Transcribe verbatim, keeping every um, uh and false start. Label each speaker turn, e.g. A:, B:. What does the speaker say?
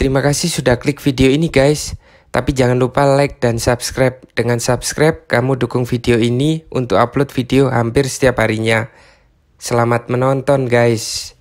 A: Terima kasih sudah klik video ini guys. Tapi jangan lupa like dan subscribe. Dengan subscribe, kamu dukung video ini untuk upload video hampir setiap harinya. Selamat menonton guys.